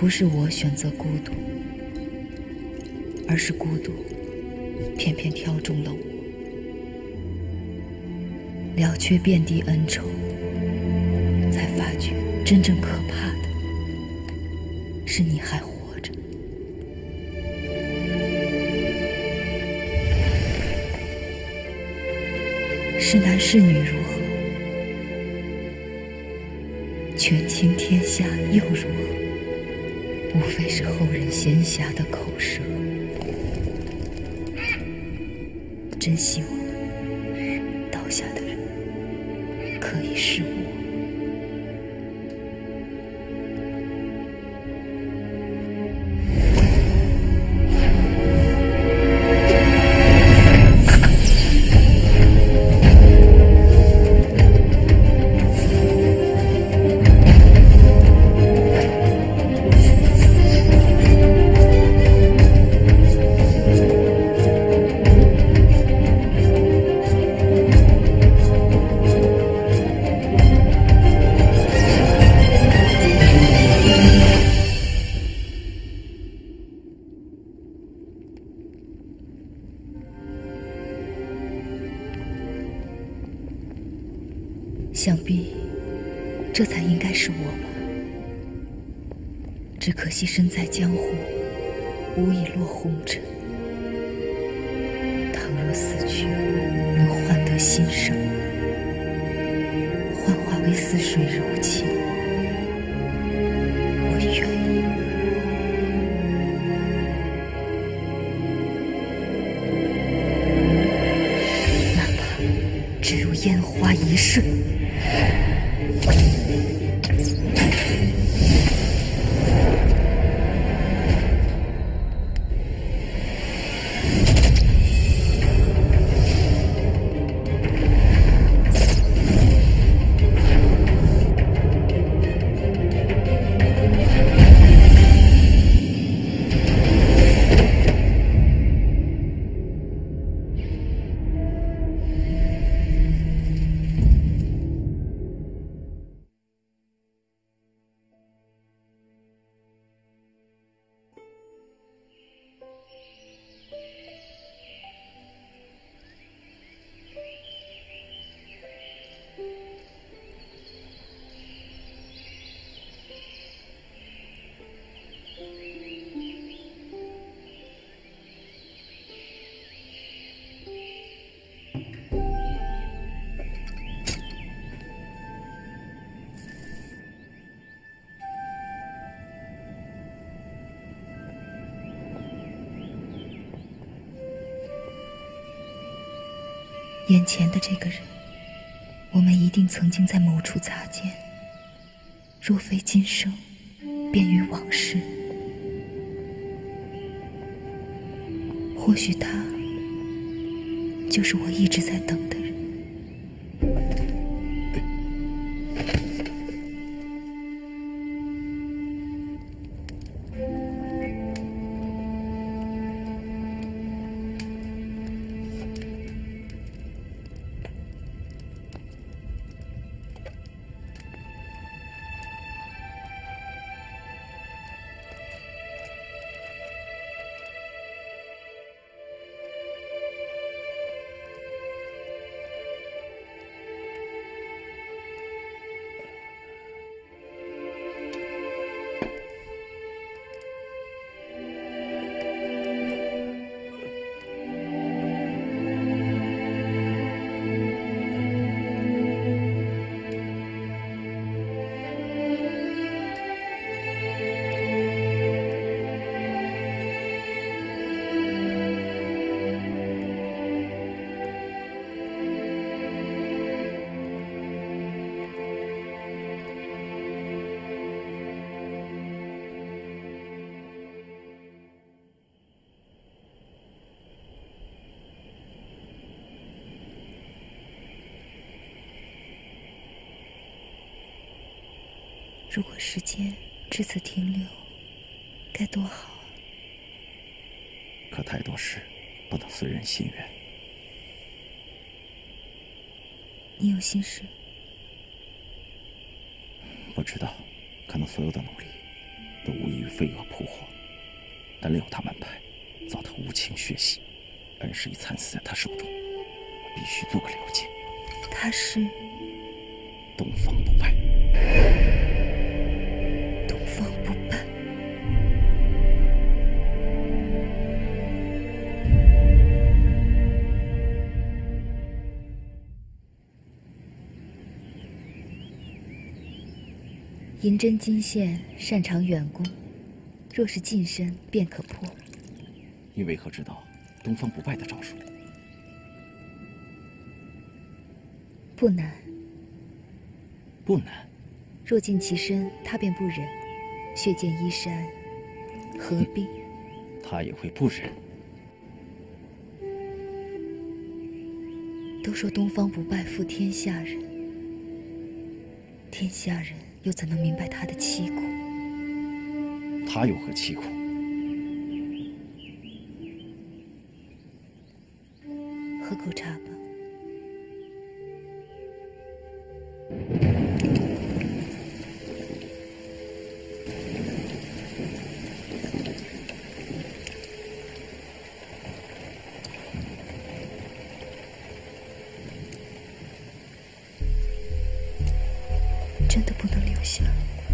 不是我选择孤独，而是孤独偏偏挑中了我。了却遍地恩仇，才发觉真正可怕的是你还活着。是男是女如何？权倾天下又如何？无非是后人闲暇的口舌。真希望倒下的人可以是我。想必这才应该是我吧，只可惜身在江湖，无以落红尘。倘若死去能换得新生，幻化为似水柔情，我愿意。哪怕只如烟花一瞬。眼前的这个人，我们一定曾经在某处擦肩，若非今生，便于往事。或许他就是我一直在等的人。如果时间至此停留，该多好啊！ 可太多事不能随人心愿。 你有心事？ 不知道，可能所有的努力都无异于飞蛾扑火，但六大门派遭他无情血洗，恩师已惨死在他手中，我必须做个了结。 他是东方不败。 东方不败。银针金线擅长远攻，若是近身便可破。 你为何知道东方不败的招数？ 不难。 不难。 若近其身，他便不忍。血溅衣衫，何必？ 他也会不忍。 都说东方不败负天下人，天下人又怎能明白他的凄苦？ 他有何凄苦？ 喝口茶吧。真的不能留下。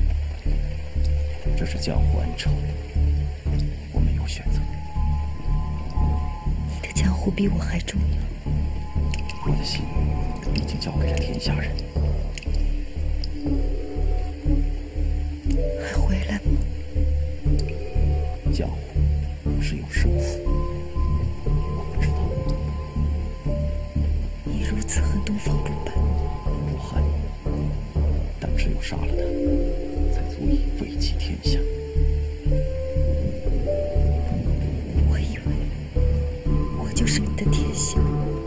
这是江湖恩仇，我没有选择。 你的江湖比我还重要。 我的心已经交给了天下人。 还回来吗？ 江湖是有生死，我不知道。 你如此恨东方不败？ 不恨，但只有杀了他，才足以危及天下。 我以为我就是你的天下。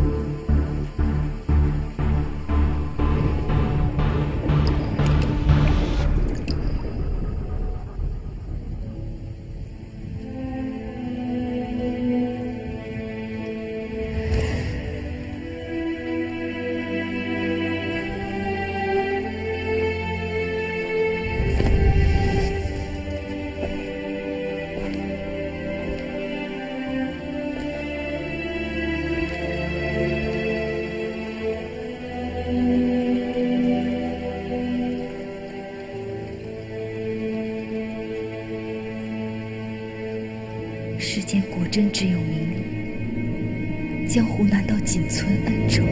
世间果真只有名利，江湖难道仅存恩仇？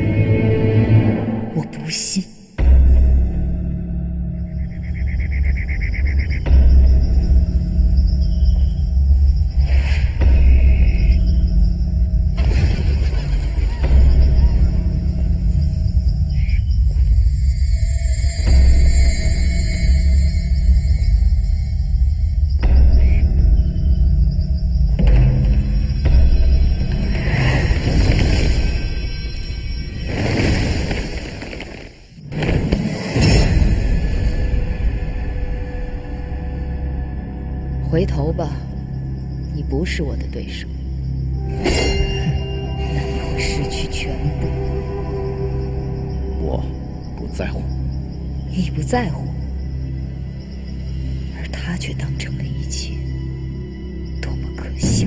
我不信。回头吧，你不是我的对手。那你会失去全部。 我不在乎。 你不在乎，而他却当成了一切，多么可笑！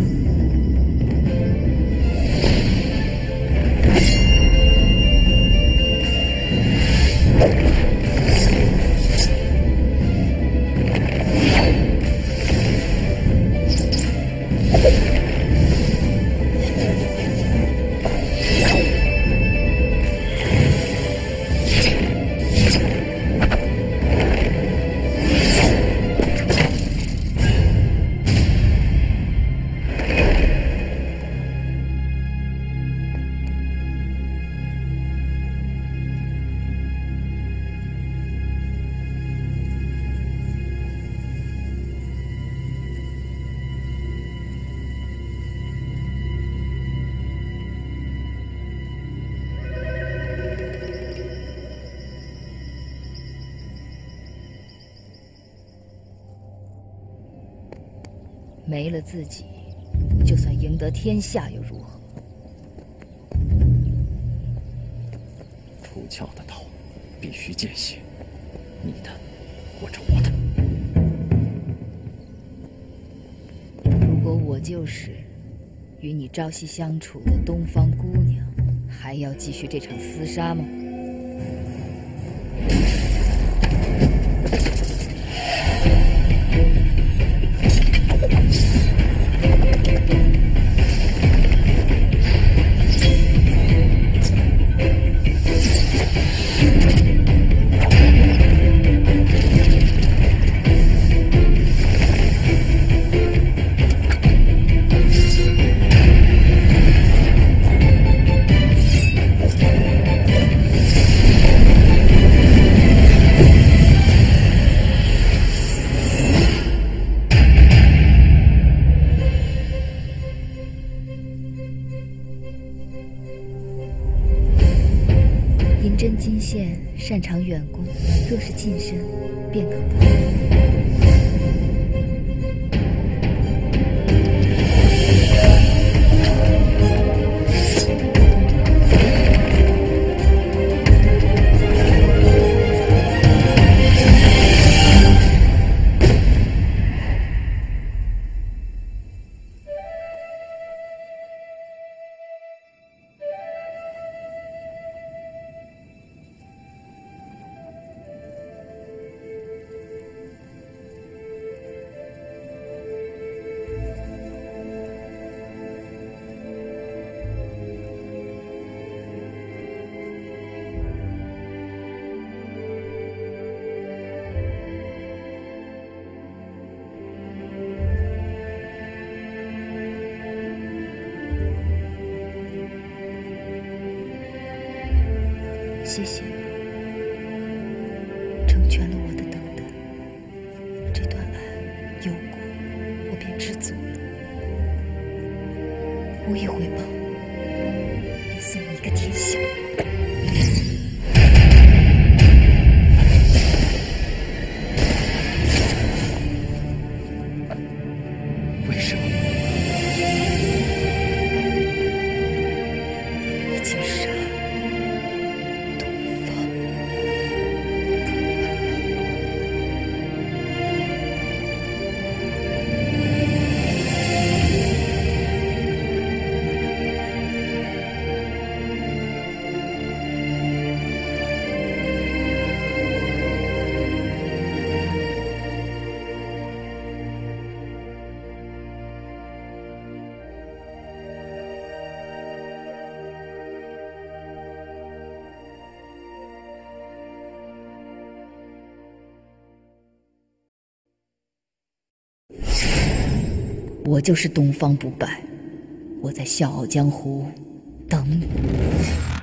没了自己，就算赢得天下又如何？ 出鞘的刀必须见血，你的或者我的。 我就是与你朝夕相处的东方姑娘，还要继续这场厮杀吗？银针金线擅长远攻，若是近身，便可破。谢谢你，成全了我的等待。这段爱有过，我便知足了。无以回报，便送你一个天下。 为什么？ 已经杀了。我就是东方不败，我在笑傲江湖等你。